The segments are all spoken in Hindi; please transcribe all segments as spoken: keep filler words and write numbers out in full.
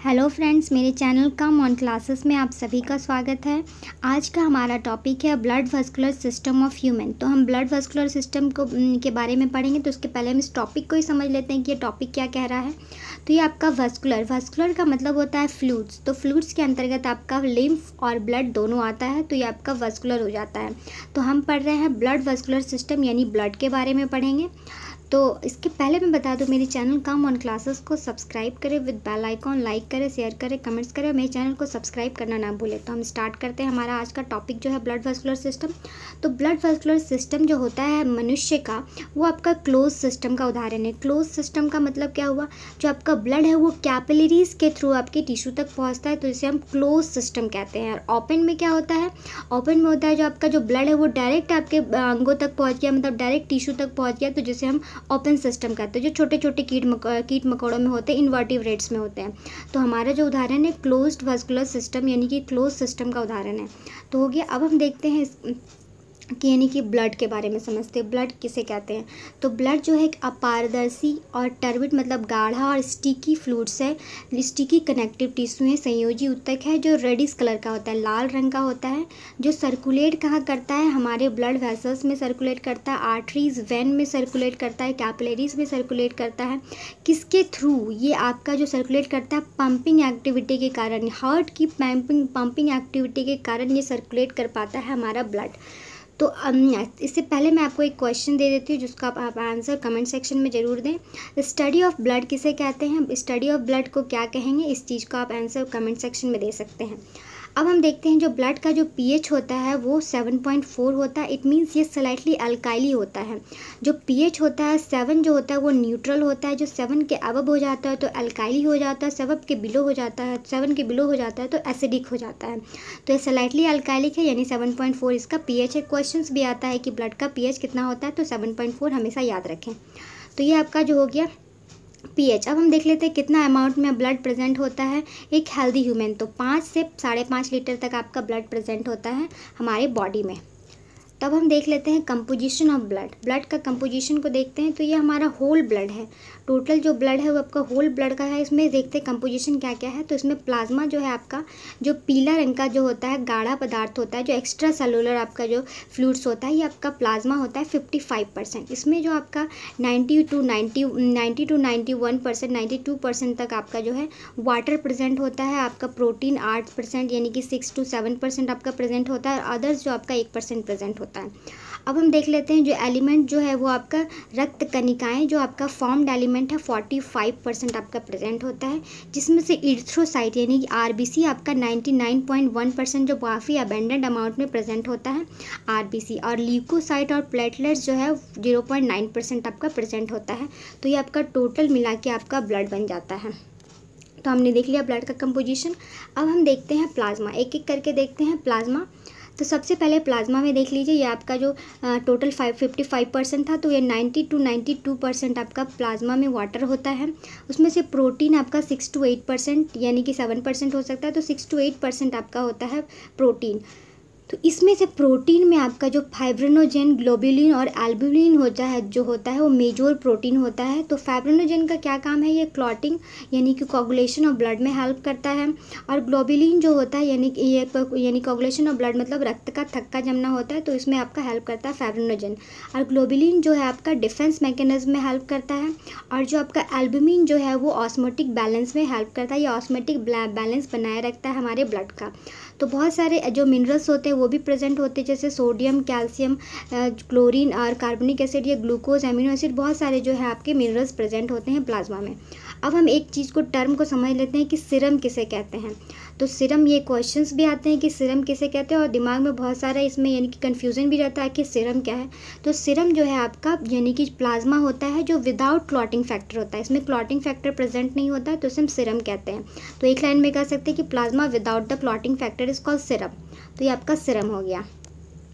हेलो फ्रेंड्स, मेरे चैनल कम ऑन क्लासेस में आप सभी का स्वागत है। आज का हमारा टॉपिक है blood vascular system of human. तो हम ब्लड वस्कुलर सिस्टम को के बारे में पढ़ेंगे। तो उसके पहले हम इस टॉपिक को ही समझ लेते हैं कि ये टॉपिक क्या कह रहा है। तो ये आपका वस्कुलर वस्कुलर का मतलब होता है फ्लूइड्स। तो फ्लूइड्स के अंतर्गत आपका लिम्फ और ब्लड दोनों आता है, तो ये आपका वस्कुलर हो जाता है। तो हम पढ़ रहे हैं ब्लड वस्कुलर सिस्टम यानी ब्लड के बारे में पढ़ेंगे। तो इसके पहले मैं बता दूं, मेरे चैनल कम ऑन क्लासेस को सब्सक्राइब करें विद बेल आइकॉन, लाइक करें, शेयर करें, कमेंट्स करें, मेरे चैनल को सब्सक्राइब करना ना भूलें। तो हम स्टार्ट करते हैं हमारा आज का टॉपिक जो है ब्लड वस्कुलर सिस्टम। तो ब्लड वस्कुलर सिस्टम जो होता है मनुष्य का, वो आपका क्लोज सिस्टम का उदाहरण है। क्लोज सिस्टम का मतलब क्या हुआ, जो आपका ब्लड है वो कैपिलरीज के थ्रू आपके टिश्यू तक पहुँचता है, तो इसे हम क्लोज सिस्टम कहते हैं। और ओपन में क्या होता है, ओपन में होता है जो आपका जो ब्लड है वो डायरेक्ट आपके अंगों तक पहुँच गया, मतलब डायरेक्ट टिश्यू तक पहुँच गया, तो जिसे हम ओपन सिस्टम कहते हैं। जो छोटे छोटे कीट मक, कीट मकोड़ों में होते हैं, इन्वर्टिब्रेट्स में होते हैं। तो हमारा जो उदाहरण है क्लोज्ड वस्कुलर सिस्टम यानी कि क्लोज सिस्टम का उदाहरण है। तो हो गया। अब हम देखते हैं इस कि यानी कि ब्लड के बारे में समझते हैं। ब्लड किसे कहते हैं। तो ब्लड जो है एक अपारदर्शी और टर्बिड मतलब गाढ़ा और स्टिकी फ्लूइड्स है, स्टिकी कनेक्टिव टिश्यू है, संयोजी ऊतक है जो रेडिश कलर का होता है, लाल रंग का होता है, जो सर्कुलेट कहाँ करता है, हमारे ब्लड वेसल्स में सर्कुलेट करता है, आर्टरीज वेन में सर्कुलेट करता है, कैपिलरीज में सर्कुलेट करता है। किसके थ्रू ये आपका जो सर्कुलेट करता है, पंपिंग एक्टिविटी के कारण, हार्ट की पंपिंग पंपिंग एक्टिविटी के कारण ये सर्कुलेट कर पाता है हमारा ब्लड। तो इससे पहले मैं आपको एक क्वेश्चन दे देती हूँ जिसका आप, आप आंसर कमेंट सेक्शन में ज़रूर दें। स्टडी ऑफ ब्लड किसे कहते हैं, स्टडी ऑफ ब्लड को क्या कहेंगे, इस चीज़ को आप आंसर कमेंट सेक्शन में दे सकते हैं। अब हम देखते हैं जो ब्लड का जो पीएच होता है वो सेवन पॉइंट फोर होता है। इट मीन्स ये स्लाइटली अल्काइली होता है। जो पीएच होता है सेवन जो होता है वो न्यूट्रल होता है। जो सेवन के अबव हो जाता है तो अल्काइली हो जाता है, सेवन के बिलो हो जाता है सेवन के बिलो हो जाता है तो एसिडिक हो जाता है। तो ये स्लाइटली अल्काइलिक है यानी सेवन पॉइंट फोर इसका पीएच है। क्वेश्चन भी आता है कि ब्लड का पीएच कितना होता है, तो सेवन पॉइंट फोर हमेशा याद रखें। तो ये आपका जो हो गया पीएच। अब हम देख लेते हैं कितना अमाउंट में ब्लड प्रेजेंट होता है एक हेल्दी ह्यूमन। तो पाँच से साढ़े पाँच लीटर तक आपका ब्लड प्रेजेंट होता है हमारे बॉडी में। तब हम देख लेते हैं कंपोजिशन ऑफ ब्लड। ब्लड का कंपोजिशन को देखते हैं। तो ये हमारा होल ब्लड है। टोटल जो ब्लड है वो आपका होल ब्लड का है। इसमें देखते हैं कंपोजिशन क्या क्या है। तो इसमें प्लाज्मा जो है आपका जो पीला रंग का जो होता है गाढ़ा पदार्थ होता है, जो एक्स्ट्रा सेलुलर आपका जो फ्लूइड्स होता है, ये आपका प्लाज्मा होता है फिफ्टी फाइव परसेंट। इसमें जो आपका ninety two ninety ninety two ninety one percent ninety two percent तक आपका जो है वाटर प्रेजेंट होता है। आपका प्रोटीन आठ परसेंट यानी कि सिक्स टू सेवन परसेंट आपका प्रेजेंट होता है, और अदर्स जो आपका एक परसेंट प्रेजेंट होता है। अब हम देख लेते हैं जो एलिमेंट जो है वो आपका रक्त कणिकाएं जो आपका फॉर्म्ड एलिमेंट है फोर्टी फाइव परसेंट आपका प्रेजेंट होता है, जिसमें से इरिथ्रोसाइट यानी कि आरबीसी आपका ninety nine point one percent जो काफ़ी अबेंडेंट अमाउंट में प्रेजेंट होता है आरबीसी, और ल्यूकोसाइट और प्लेटलेट्स जो है ज़ीरो पॉइंट नाइन परसेंट आपका प्रेजेंट होता है। तो ये आपका टोटल मिला के आपका ब्लड बन जाता है। तो हमने देख लिया ब्लड का कंपोजिशन। अब हम देखते हैं प्लाज्मा, एक एक करके देखते हैं प्लाज्मा। तो सबसे पहले प्लाज्मा में देख लीजिए, ये आपका जो total five fifty five percent था, तो ये ninety two ninety two percent आपका प्लाज्मा में वाटर होता है। उसमें से प्रोटीन आपका सिक्स टू एट परसेंट यानी कि सेवन परसेंट हो सकता है, तो सिक्स टू एट परसेंट आपका होता है प्रोटीन। तो इसमें से प्रोटीन में आपका जो फाइब्रिनोजेन, ग्लोबुलिन और एल्बुमिन होता है जो होता है वो मेजर प्रोटीन होता है। तो फाइब्रिनोजेन का क्या काम है, ये क्लॉटिंग यानी कि कोगुलेशन ऑफ ब्लड में हेल्प करता है। और ग्लोबुलिन जो होता है यानी कि ये यानी कोगुलेशन ऑफ ब्लड मतलब रक्त का थक्का जमना होता है, तो इसमें आपका हेल्प करता है फाइब्रिनोजेन। और ग्लोबुलिन जो है आपका डिफेंस मैकेनिज्म में हेल्प करता है। और जो आपका एल्बुमिन जो है वो ऑस्मोटिक बैलेंस में हेल्प करता है, ये ऑस्मोटिक बैलेंस बनाए रखता है हमारे ब्लड का। तो बहुत सारे जो मिनरल्स होते हैं वो भी प्रेजेंट होते हैं, जैसे सोडियम, कैल्शियम, क्लोरीन और कार्बनिक एसिड, ये ग्लूकोज, एमिनो एसिड, बहुत सारे जो है आपके मिनरल्स प्रेजेंट होते हैं प्लाज्मा में। अब हम एक चीज़ को टर्म को समझ लेते हैं कि सीरम किसे कहते हैं। तो सीरम, ये क्वेश्चंस भी आते हैं कि सीरम किसे कहते हैं, और दिमाग में बहुत सारा इसमें यानी कि कन्फ्यूज़न भी रहता है कि सीरम क्या है। तो सीरम जो है आपका यानी कि प्लाज्मा होता है जो विदाउट क्लॉटिंग फैक्टर होता है, इसमें क्लॉटिंग फैक्टर प्रेजेंट नहीं होता है, तो इसे हम सीरम कहते हैं। तो एक लाइन में कह सकते हैं कि plasma without the clotting factor is called serum. तो ये आपका सीरम हो गया।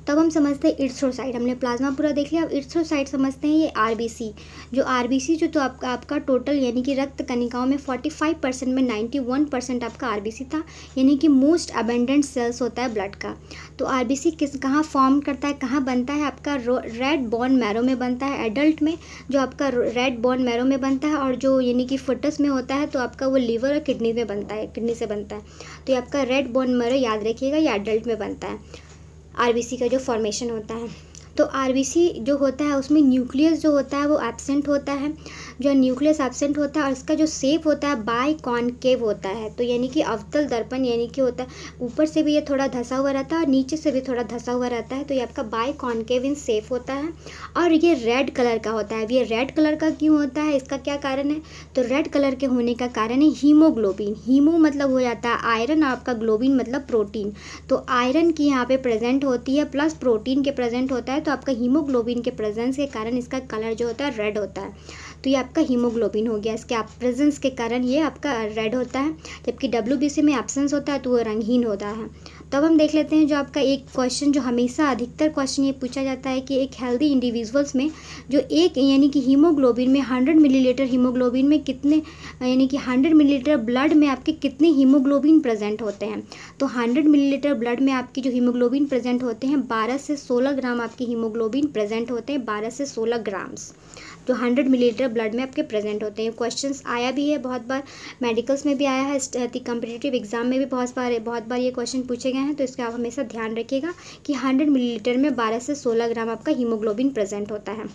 तब हम समझते हैं इरिथ्रोसाइट। हमने प्लाज्मा पूरा देख लिया, अब इरिथ्रोसाइट समझते हैं ये आरबीसी। जो आरबीसी जो तो आपका आपका टोटल यानी कि रक्त कणिकाओं में पैंतालीस परसेंट में इक्यानवे परसेंट आपका आरबीसी था, यानी कि मोस्ट अबेंडेंट सेल्स होता है ब्लड का। तो आरबीसी किस कहाँ फॉर्म करता है, कहाँ बनता है, आपका रेड बोन मैरो में बनता है एडल्ट में, जो आपका रेड बोन मैरो में बनता है, और जो यानी कि फुटस में होता है तो आपका वो लीवर और किडनी में बनता है, किडनी से बनता है। तो ये आपका रेड बोन मैरो याद रखिएगा, ये एडल्ट में बनता है आरबीसी का जो फॉर्मेशन होता है। तो आरबीसी जो होता है उसमें न्यूक्लियस जो होता है वो एब्सेंट होता है, जो न्यूक्लियस एब्सेंट होता है, और इसका जो शेप होता है बाई कॉनकेव होता है। तो यानी कि अवतल दर्पण यानी कि होता है, ऊपर से भी ये थोड़ा धंसा हुआ रहता है और नीचे से भी थोड़ा धंसा हुआ रहता है। तो ये आपका बाई कॉनकेव इन शेप होता है, और ये रेड कलर का होता है। अब ये रेड कलर का क्यों होता है, इसका क्या कारण है, तो रेड कलर के होने का कारण है हीमोग्लोबिन। हीमो मतलब हो जाता है आयरन, आपका ग्लोबिन मतलब प्रोटीन। तो आयरन की यहाँ पे प्रेजेंट होती है प्लस प्रोटीन के प्रेजेंट होता है, तो आपका हीमोग्लोबिन के प्रेजेंस के कारण इसका कलर जो होता है रेड होता है। तो ये आपका हीमोग्लोबिन हो गया, इसके प्रेजेंस के कारण ये आपका रेड होता है, जबकि डब्ल्यूबीसी में एब्सेंस होता है तो वो रंगहीन होता है। तब हम देख लेते हैं जो आपका एक क्वेश्चन जो हमेशा अधिकतर क्वेश्चन ये पूछा जाता है कि एक हेल्दी इंडिविजुअल्स में जो एक यानी कि हीमोग्लोबिन में हंड्रेड मिलीलीटर हीमोग्लोबिन में कितने यानी कि हंड्रेड मिलीलीटर ब्लड में आपके कितने हीमोग्लोबिन प्रेजेंट होते हैं। तो हंड्रेड मिलीलीटर ब्लड में आपकी जो हीमोग्लोबिन प्रेजेंट होते हैं बारह से सोलह ग्राम आपकी हीमोग्लोबिन प्रेजेंट होते हैं, बारह से सोलह ग्राम्स जो हंड्रेड मिलीलीटर ब्लड में आपके प्रेजेंट होते हैं। क्वेश्चंस आया भी है बहुत बार, मेडिकल्स में भी आया है, कॉम्पिटिटिव एग्जाम में भी बहुत बार बहुत बार ये क्वेश्चन पूछे गए हैं। तो इसका आप हमेशा ध्यान रखिएगा कि हंड्रेड मिलीलीटर में बारह से सोलह ग्राम आपका हीमोग्लोबिन प्रेजेंट होता है।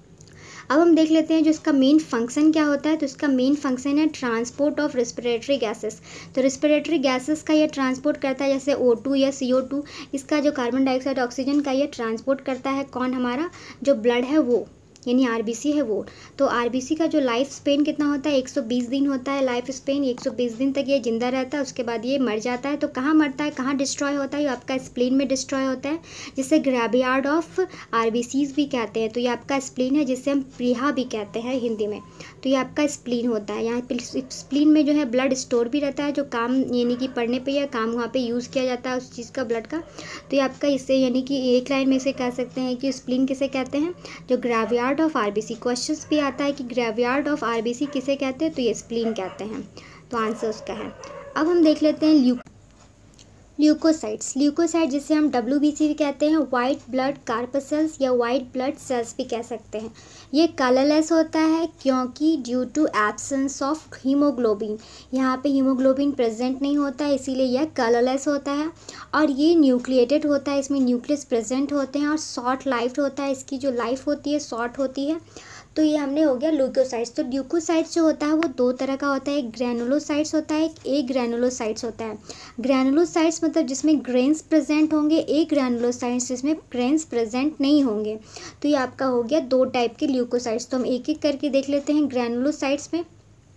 अब हम देख लेते हैं जो इसका मेन फंक्शन क्या होता है। तो इसका मेन फंक्शन है ट्रांसपोर्ट ऑफ रेस्पिरेटरी गैसेस। तो रेस्पिरेटरी गैसेस का ये ट्रांसपोर्ट करता है, जैसे ओ टू या सी ओ टू, इसका जो कार्बन डाइऑक्साइड ऑक्सीजन का ये ट्रांसपोर्ट करता है कौन, हमारा जो ब्लड है वो यानी आरबीसी है वो। तो आरबीसी का जो लाइफ स्पेन कितना होता है, एक सौ बीस दिन होता है लाइफ स्पेन, एक सौ बीस दिन तक ये जिंदा रहता है, उसके बाद ये मर जाता है। तो कहाँ मरता है, कहाँ डिस्ट्रॉय होता है, ये आपका स्प्लीन में डिस्ट्रॉय होता है, जिसे ग्रेवयार्ड ऑफ आरबीसीज भी कहते हैं। तो ये आपका स्प्लीन है, जिसे हम प्लीहा भी कहते हैं हिंदी में। तो ये आपका स्प्लीन होता है, यहाँ पे स्प्लीन में जो है ब्लड स्टोर भी रहता है, जो काम यानी कि पढ़ने पे या काम वहाँ पे यूज़ किया जाता है उस चीज़ का ब्लड का। तो ये आपका इससे यानी कि एक लाइन में से कह सकते हैं कि स्प्लीन किसे कहते हैं, जो ग्रेवयार्ड ऑफ आरबीसी। क्वेश्चंस भी आता है कि ग्रेवयार्ड ऑफ आरबीसी किसे कहते हैं, तो ये स्प्लीन कहते हैं। तो आंसर उसका है। अब हम देख लेते हैं ल्यू ल्यूकोसाइट्स। ल्यूकोसाइट जिसे हम डब्ल्यूबीसी भी कहते हैं, वाइट ब्लड कार्पसेल्स या वाइट ब्लड सेल्स भी कह सकते हैं। ये कलरलेस होता है क्योंकि due to absence of haemoglobin, यहाँ पे हीमोग्लोबिन प्रेजेंट नहीं होता है, इसीलिए यह कलरलेस होता है। और ये न्यूक्लिएटेड होता है, इसमें न्यूक्लियस प्रेजेंट होते हैं, और शॉर्ट लाइफ होता है, इसकी जो लाइफ होती है शॉर्ट होती है। तो ये हमने हो गया ल्यूकोसाइट्स। तो ल्यूकोसाइट्स जो होता है वो दो तरह का होता है, एक ग्रैनुलोसाइट्स होता है, एक ग्रैनुलोसाइट्स होता है। ग्रैनुलोसाइट्स मतलब जिसमें ग्रेन्स प्रेजेंट होंगे, एक ग्रैनुलोसाइट्स जिसमें ग्रेन्स प्रेजेंट नहीं होंगे। तो ये आपका हो गया दो टाइप के ल्यूकोसाइट्स। तो हम एक एक करके देख लेते हैं ग्रैनुलोसाइट्स में।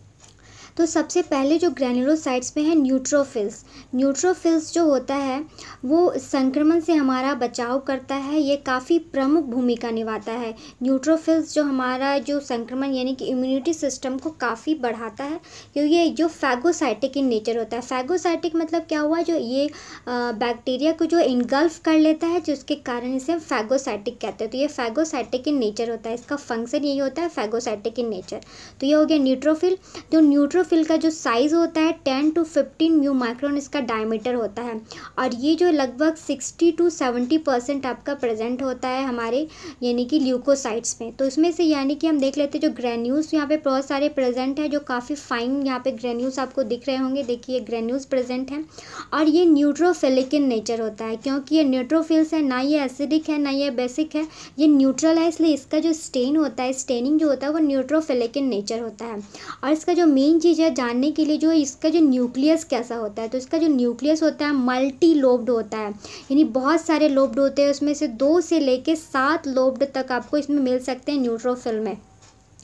तो सबसे पहले जो ग्रैनुलोसाइट्स में है न्यूट्रोफिल्स। न्यूट्रोफिल्स जो होता है वो संक्रमण से हमारा बचाव करता है, ये काफ़ी प्रमुख भूमिका निभाता है। न्यूट्रोफिल्स जो हमारा जो संक्रमण यानी कि इम्यूनिटी सिस्टम को काफ़ी बढ़ाता है, क्योंकि ये जो फैगोसाइटिक इन नेचर होता है। फैगोसाइटिक मतलब क्या हुआ, जो ये बैक्टीरिया को जो इनगल्फ कर लेता है, जिसके कारण इसे हम फैगोसाइटिक कहते हैं। तो ये फैगोसाइटिक इन नेचर होता है, इसका फंक्शन यही होता है फैगोसाइटिक इन नेचर। तो ये हो गया न्यूट्रोफिल। जो न्यूट्रो फिल का जो साइज़ होता है ten to fifteen mu micron इसका डायमीटर होता है, और ये जो लगभग सिक्सटी टू सेवेंटी परसेंट आपका प्रेजेंट होता है हमारे यानी कि ल्यूकोसाइट्स में। तो इसमें से यानी कि हम देख लेते हैं जो ग्रेन्यूल्स यहाँ पे बहुत सारे प्रेजेंट है, जो काफ़ी फाइन यहाँ पे ग्रेन्यूल्स आपको दिख रहे होंगे, देखिए ग्रेन्यूल्स प्रेजेंट हैं। और ये न्यूट्रोफिलिक इन नेचर होता है, क्योंकि ये न्यूट्रोफिल्स है, ना ये एसिडिक है ना ये बेसिक है, ये न्यूट्रल है, इसलिए इसका जो स्टेन होता है, स्टेनिंग जो होता है वो न्यूट्रोफिलिक इन नेचर होता है। और इसका जो मेन चीज़ है जानने के लिए, जो इसका जो न्यूक्लियस कैसा होता है, तो इसका जो न्यूक्लियस होता है मल्टी लोब्ड होता है, यानी बहुत सारे लोब्ड होते हैं, उसमें से दो से लेके सात लोब्ड तक आपको इसमें मिल सकते हैं न्यूट्रोफिल में।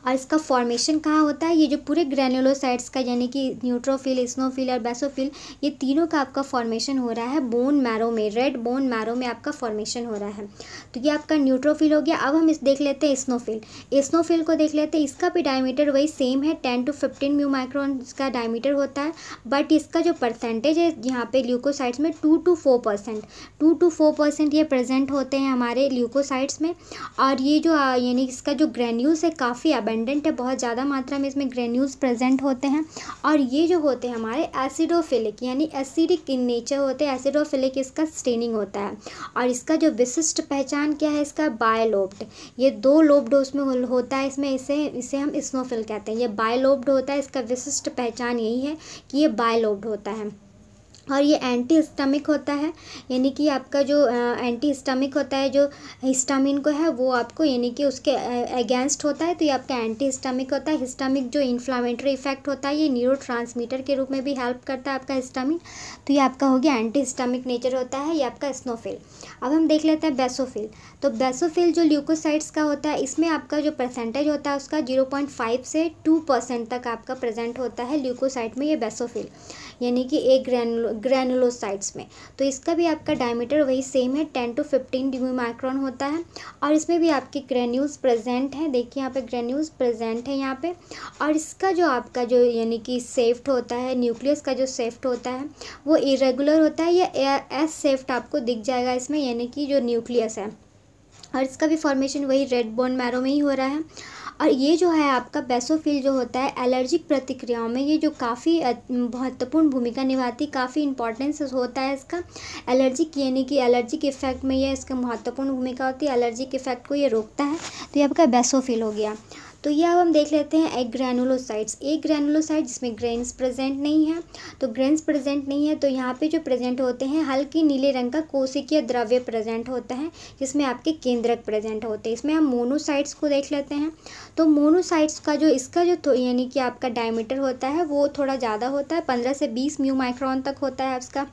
और इसका फॉर्मेशन कहाँ होता है, ये जो पूरे ग्रेनुलोसाइट्स का यानी कि न्यूट्रोफिल, इस्नोफिल और बेसोफिल, ये तीनों का आपका फॉर्मेशन हो रहा है बोन मैरो में, रेड बोन मैरो में आपका फॉर्मेशन हो रहा है। तो ये आपका न्यूट्रोफिल हो गया। अब हम इस देख लेते हैं इस्नोफिल। इस्नोफिल को देख लेते हैं, इसका भी डायमीटर वही सेम है, ten to fifteen mu micron इसका डायमीटर होता है, बट इसका जो परसेंटेज है यहाँ पे ल्यूकोसाइट्स में two to four percent two to four percent ये प्रेजेंट होते हैं हमारे ल्यूकोसाइट्स में। और ये जो यानी इसका जो ग्रेन्यूल्स है काफ़ी अबेंडेंट है, बहुत ज़्यादा मात्रा में इसमें ग्रेन्यूल्स प्रेजेंट होते हैं। और ये जो होते हैं हमारे एसिडोफिलिक यानी एसिडिक इन नेचर होते हैं, एसिडोफिलिक इसका स्टेनिंग होता है। और इसका जो विशिष्ट पहचान क्या है, इसका बायलोब्ड, ये दो लोब्ड उसमें होता है इसमें, इसे इसे हम इस्नोफिल कहते हैं। ये बायलोब्ड होता है, इसका विशिष्ट पहचान यही है कि ये बायलोब्ड होता है। और ये एंटी हिस्टामिक होता है, यानी कि आपका जो एंटी हिस्टामिक होता है, जो हिस्टामिन को है वो आपको यानी कि उसके अगेंस्ट होता है, तो ये आपका एंटी हिस्टामिक होता है। हिस्टामिक जो इन्फ्लामेटरी इफेक्ट होता है, ये न्यूरोट्रांसमीटर के रूप में भी हेल्प करता है आपका हिस्टामिन, तो ये आपका हो गया एंटी हिस्टामिक नेचर होता है, ये आपका इस्नोफिल। अब हम देख लेते हैं बेसोफिल। तो बेसोफिल जो ल्यूकोसाइट्स का होता है, इसमें आपका जो परसेंटेज होता है उसका जीरो पॉइंट फाइव से टू परसेंट तक आपका प्रेजेंट होता है ल्यूकोसाइट में, ये बेसोफिल यानी कि एक ग्रैनुलो ग्रैनुलोसाइट्स में। तो इसका भी आपका डायमीटर वही सेम है, ten to fifteen degree micron होता है। और इसमें भी आपके ग्रेन्यूल्स प्रेजेंट हैं, देखिए यहाँ पे ग्रेन्यूल्स प्रेजेंट है यहाँ पे। और इसका जो आपका जो यानी कि सेफ्ट होता है, न्यूक्लियस का जो सेफ्ट होता है वो इरेगुलर होता है, या एस सेफ्ट आपको दिख जाएगा इसमें, यानी कि जो न्यूक्लियस है। और इसका भी फॉर्मेशन वही रेड बोन मैरो में ही हो रहा है। और ये जो है आपका बेसोफिल जो होता है एलर्जिक प्रतिक्रियाओं में ये जो काफ़ी महत्वपूर्ण भूमिका निभाती, काफ़ी इंपॉर्टेंस होता है इसका एलर्जिक यानी कि एलर्जिक इफेक्ट में ये इसका महत्वपूर्ण भूमिका होती है, एलर्जिक इफेक्ट को ये रोकता है। तो ये आपका बेसोफिल हो गया। तो ये अब हम देख लेते हैं एक ग्रैनुलोसाइट्स। एक ग्रैनुलोसाइट जिसमें ग्रेन्स प्रेजेंट नहीं है, तो ग्रेन्स प्रेजेंट नहीं है तो यहाँ पे जो प्रेजेंट होते हैं हल्की नीले रंग का कोशिकीय द्रव्य प्रेजेंट होता है, जिसमें आपके केंद्रक प्रेजेंट होते हैं। इसमें हम मोनोसाइट्स को देख लेते हैं। तो मोनोसाइट्स का जो इसका जो यानी कि आपका डायमीटर होता है वो थोड़ा ज़्यादा होता है, पंद्रह से बीस म्यू माइक्रोन तक होता है इसका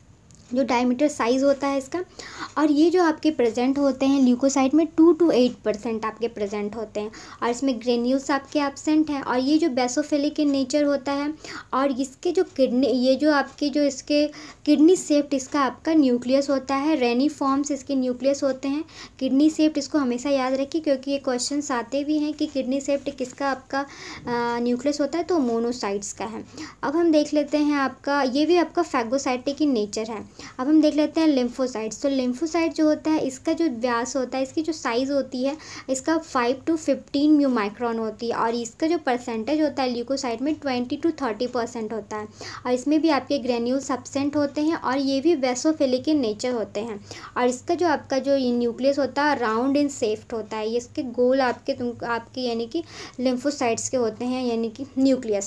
जो डायमीटर साइज़ होता है इसका। और ये जो आपके प्रेजेंट होते हैं ल्यूकोसाइट में टू टू एट परसेंट आपके प्रेजेंट होते हैं, और इसमें ग्रेन्यूल्स आपके एब्सेंट हैं। और ये जो बेसोफिलिक इन नेचर होता है, और इसके जो किडनी ये जो आपके जो इसके किडनी शेप्ड इसका आपका न्यूक्लियस होता है, रेनी फॉर्म्स इसके न्यूक्लियस होते हैं। किडनी शेप्ड इसको हमेशा याद रखिए क्योंकि ये क्वेश्चन आते भी हैं कि किडनी शेप्ड किसका आपका न्यूक्लियस होता है, तो मोनोसाइट्स का है। अब हम देख लेते हैं आपका ये भी आपका फैगोसाइटिक इन नेचर है। अब हम देख लेते हैं लिम्फोसाइट्स। तो लिम्फोसाइट जो होता है इसका जो व्यास होता है, इसकी जो साइज़ होती है इसका five to fifteen mu micron होती है। और इसका जो परसेंटेज होता है ल्यूकोसाइट में ट्वेंटी टू थर्टी परसेंट होता है। और इसमें भी आपके ग्रेन्यूल्स एब्सेंट होते हैं, और ये भी बेसोफिलिक इन नेचर होते हैं। और इसका जो आपका जो न्यूक्लियस होता है राउंड इन शेप्ड होता है, ये इसके गोल आपके तुम आपके यानी कि लिम्फोसाइट्स के होते हैं यानी कि न्यूक्लियस।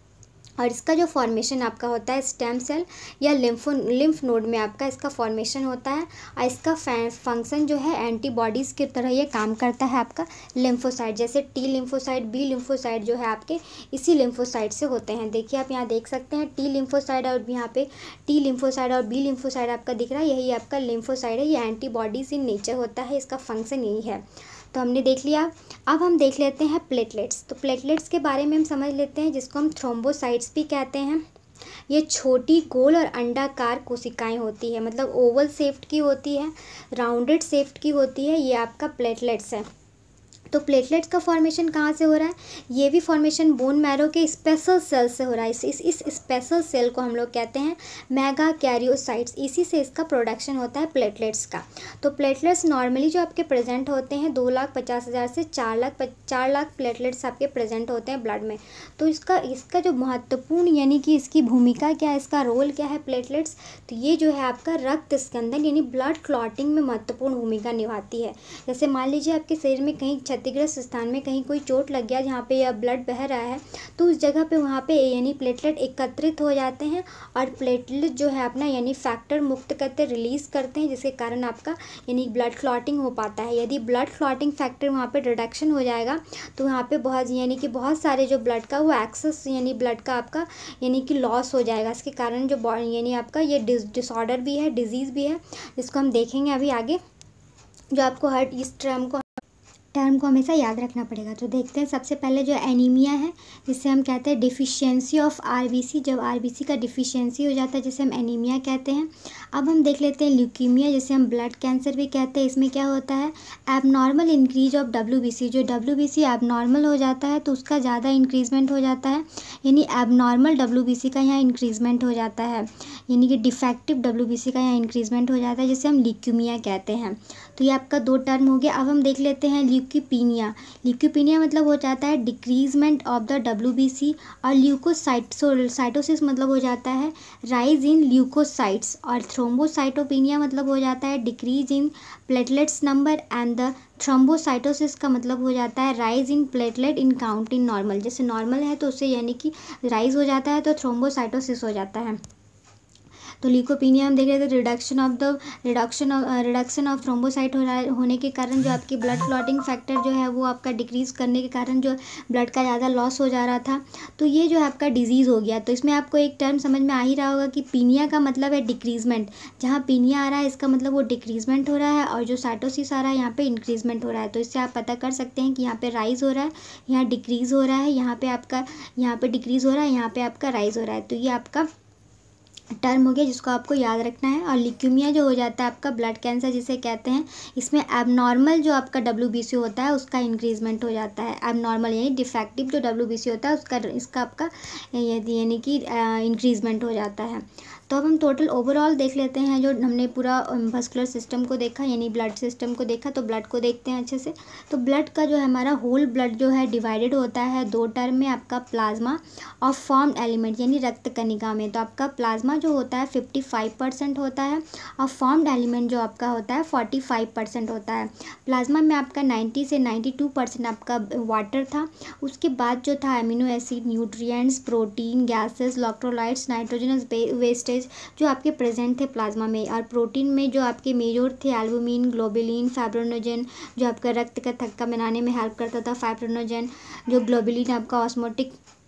और इसका जो फॉर्मेशन आपका होता है स्टेम सेल या लिम्फो लिम्फ नोड में आपका इसका फॉर्मेशन होता है। और इसका फंक्शन जो है एंटीबॉडीज़ की तरह ये काम करता है आपका लिम्फोसाइट, जैसे टी लिम्फोसाइट, बी लिम्फोसाइट जो है आपके इसी लिम्फोसाइट से होते हैं। देखिए आप यहाँ देख सकते हैं टी लिम्फोसाइट, और यहाँ पे टी लिम्फोसाइट और बी लिम्फोसाइट आपका दिख रहा है, यही आपका लिम्फोसाइट है। ये एंटीबॉडीज़ इन नेचर होता है, इसका फंक्शन यही है। तो हमने देख लिया। अब हम देख लेते हैं प्लेटलेट्स। तो प्लेटलेट्स के बारे में हम समझ लेते हैं, जिसको हम थ्रोम्बोसाइट्स भी कहते हैं। ये छोटी गोल और अंडाकार कोशिकाएं होती है, मतलब ओवल शेप्ड की होती है, राउंडेड शेप्ड की होती है, ये आपका प्लेटलेट्स है। तो प्लेटलेट्स का फॉर्मेशन कहाँ से हो रहा है, ये भी फॉर्मेशन बोन मैरो के स्पेशल सेल से हो रहा है। इस इस, इस स्पेशल सेल को हम लोग कहते हैं मेगा कैरियोसाइट्स, इसी से इसका प्रोडक्शन होता है प्लेटलेट्स का। तो प्लेटलेट्स नॉर्मली जो आपके प्रेजेंट होते हैं दो लाख पचास हज़ार से चार लाख चार लाख प्लेटलेट्स आपके प्रेजेंट होते हैं ब्लड में। तो इसका इसका जो महत्वपूर्ण यानी कि इसकी भूमिका क्या है, इसका रोल क्या है प्लेटलेट्स, तो ये जो है आपका रक्त स्कंदन यानी ब्लड क्लॉटिंग में महत्वपूर्ण भूमिका निभाती है। जैसे मान लीजिए आपके शरीर में कहीं क्षतिग्रस्त स्थान में कहीं कोई चोट लग गया जहाँ पे यह ब्लड बह रहा है, तो उस जगह पे वहाँ पे यानी प्लेटलेट एकत्रित हो जाते हैं, और प्लेटलेट जो है अपना यानी फैक्टर मुक्त करते रिलीज़ करते हैं, जिसके कारण आपका यानी ब्लड क्लॉटिंग हो पाता है। यदि ब्लड क्लॉटिंग फैक्टर वहाँ पे रिडक्शन हो जाएगा तो वहाँ पे बहुत यानी कि बहुत सारे जो ब्लड का वो एक्सेस यानी ब्लड का आपका यानी कि लॉस हो जाएगा। इसके कारण जो यानी आपका ये डिसऑर्डर भी है, डिजीज़ भी है, जिसको हम देखेंगे अभी आगे, जो आपको हर्ट इस टर्म को टर्म को हमेशा याद रखना पड़ेगा। तो देखते हैं सबसे पहले जो एनीमिया है, जिससे हम कहते हैं डिफिशियंसी ऑफ आरबीसी। जब आरबीसी का डिफिशियंसी हो जाता है जिसे हम एनीमिया कहते हैं। अब हम देख लेते हैं ल्यूकीमिया, जिसे हम ब्लड कैंसर भी कहते हैं। इसमें क्या होता है, एबनॉर्मल इंक्रीज ऑफ डब्ल्यूबीसी। जो डब्ल्यूबीसी एबनॉर्मल हो जाता है तो उसका ज़्यादा इंक्रीजमेंट हो जाता है, यानी एबनॉर्मल डब्ल्यूबीसी का यहाँ इंक्रीजमेंट हो जाता है, यानी कि डिफेक्टिव डब्ल्यूबीसी का यहाँ इंक्रीजमेंट हो जाता है, जिसे हम ल्यूकीमिया कहते हैं। तो ये आपका दो टर्म हो गया। अब हम देख लेते हैं ल्यूकोपीनिया। ल्यूकोपीनिया मतलब हो जाता है डिक्रीजमेंट ऑफ द डब्ल्यूबीसी, और ल्यूकोसाइटोसिस मतलब हो जाता है राइज इन ल्यूकोसाइट्स, और थ्रोम्बोसाइटोपिनिया मतलब हो जाता है decrease in platelets number, and the thrombocytosis का मतलब हो जाता है rise in platelet in count in normal. जैसे नॉर्मल है तो उससे यानी कि राइज हो जाता है तो थ्रोम्बोसाइटोसिस हो जाता है। तो ल्यूकोपीनिया हम देख रहे थे reduction of the reduction of reduction of thrombocyte हो रहा होने के कारण जो आपकी ब्लड क्लॉटिंग फैक्टर जो है वो आपका डिक्रीज़ करने के कारण जो ब्लड का ज़्यादा लॉस हो जा रहा था। तो ये जो है आपका डिजीज़ हो गया। तो इसमें आपको एक टर्म समझ में आ ही रहा होगा कि पीनिया का मतलब है डिक्रीजमेंट। जहाँ पीनिया आ रहा है इसका मतलब वो डिक्रीजमेंट हो रहा है, और जो साइटोसिस आ रहा है यहाँ पे इंक्रीजमेंट हो रहा है। तो इससे आप पता कर सकते हैं कि यहाँ पे राइज़ हो रहा है, यहाँ डिक्रीज़ हो रहा है, यहाँ पे आपका यहाँ पे डिक्रीज़ हो रहा है, यहाँ पे आपका राइज़ हो रहा है। तो ये आपका टर्म हो गया जिसको आपको याद रखना है। और ल्यूकीमिया जो हो जाता है आपका ब्लड कैंसर जिसे कहते हैं, इसमें एबनॉर्मल जो आपका डब्ल्यूबीसी होता है उसका इंक्रीजमेंट हो जाता है। एबनॉर्मल यानी डिफेक्टिव जो डब्ल्यूबीसी होता है उसका इसका आपका यानी कि इंक्रीजमेंट हो जाता है। तो अब हम टोटल ओवरऑल देख लेते हैं। जो हमने पूरा वस्कुलर सिस्टम को देखा यानी ब्लड सिस्टम को देखा, तो ब्लड को देखते हैं अच्छे से। तो ब्लड का जो है हमारा होल ब्लड जो है डिवाइडेड होता है दो टर्म में, आपका प्लाज्मा और फॉर्म्ड एलिमेंट यानी रक्त कणिका में। तो आपका प्लाज्मा जो होता है फिफ्टी फाइव परसेंट होता है, और फॉर्म्ड एलिमेंट जो आपका होता है फोर्टी फाइव परसेंट होता है। प्लाज्मा में आपका नाइन्टी से नाइन्टी टू परसेंट आपका वाटर था। उसके बाद जो था amino acid, nutrients, protein, gases, electrolytes, nitrogenous wastage जो आपके प्रेजेंट थे प्लाज्मा में। और प्रोटीन में जो आपके मेजर थे एल्बुमिन, ग्लोबुलिन, फाइब्रिनोजन जो आपका रक्त का थक्का बनाने में हेल्प करता था, फाइब्रिनोजन जो ग्लोबुलिन आपका ऑस्मोटिक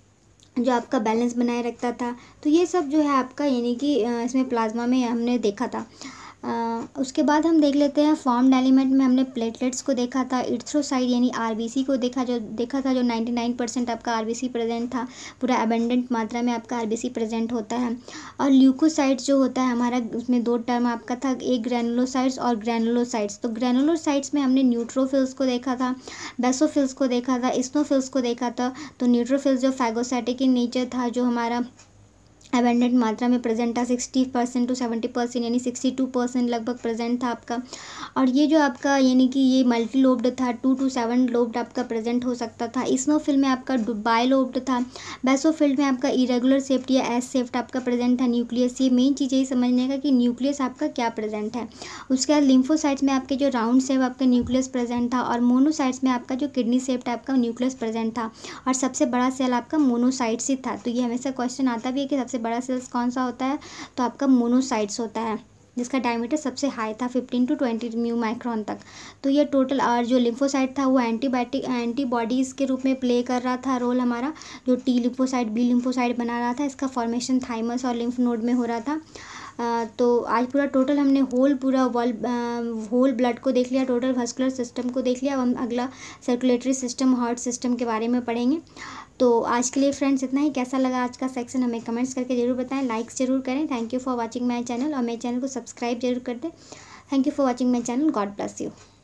जो आपका बैलेंस बनाए रखता था। तो ये सब जो है आपका यानी कि इसमें प्लाज्मा में हमने देखा था। आ, उसके बाद हम देख लेते हैं फॉर्म्ड एलिमेंट में हमने प्लेटलेट्स को देखा था, इरिथ्रोसाइट यानी आरबीसी को देखा जो देखा था जो निन्यानवे परसेंट आपका आरबीसी प्रेजेंट था, पूरा एबंडेंट मात्रा में आपका आरबीसी प्रेजेंट होता है। और ल्यूकोसाइट्स जो होता है हमारा, उसमें दो टर्म आपका था, एक ग्रैनुलोसाइट्स और ग्रैनुलोसाइट्स। तो ग्रैनुलोसाइट्स में हमने न्यूट्रोफिल्स को देखा था, बेसोफिल्स को देखा था, इस्नोफिल्स को देखा था। तो न्यूट्रोफिल्स जो फैगोसाइटिक इन नेचर था, जो हमारा एबंडेंट मात्रा में प्रेजेंट था, sixty percent to seventy percent यानी सिक्सटी टू परसेंट लगभग प्रेजेंट था आपका। और ये जो आपका यानी कि ये मल्टी लोब्ड था, टू टू सेवन लोब्ड आपका प्रेजेंट हो सकता था। इस्नोफिल में आपका बाई लोब्ड था। बेसोफिल में आपका इरेगुलर शेप्ड या एस शेप्ड आपका प्रेजेंट था न्यूक्लियस। ये मेन चीज़ यही समझने का कि न्यूक्लियस आपका क्या प्रेजेंट है। उसके बाद लिम्फोसाइट्स में आपके जो राउंड शेप आपका न्यूक्लियस प्रेजेंट था, और मोनोसाइट्स में आपका जो किडनी शेप्ड आपका न्यूक्लियस प्रेजेंट था, और सबसे बड़ा सेल आपका मोनोसाइट्स ही था। तो ये हमेशा क्वेश्चन आता भी है कि सबसे बड़ा सेल्स कौन सा होता है, तो आपका मोनोसाइट्स होता है, जिसका डायमीटर सबसे हाई था fifteen to twenty mu micron तक। तो ये टोटल, और जो लिम्फोसाइट था वो एंटीबायोटिक एंटीबॉडीज़ के रूप में प्ले कर रहा था रोल हमारा, जो टी लिम्फोसाइट बी लिम्फोसाइट बना रहा था। इसका फॉर्मेशन थाइमस और लिम्फ नोड में हो रहा था। आ, तो आज पूरा टोटल हमने होल पूरा वर्ल्ड होल ब्लड को देख लिया, टोटल वस्कुलर सिस्टम को देख लिया। अब हम अगला सर्कुलेटरी सिस्टम, हार्ट सिस्टम के बारे में पढ़ेंगे। तो आज के लिए फ्रेंड्स इतना ही। कैसा लगा आज का सेक्शन हमें कमेंट्स करके जरूर बताएं, लाइक्स जरूर करें। Thank you for watching my channel, और मेरे चैनल को सब्सक्राइब जरूर कर दें। Thank you for watching my channel. God bless you.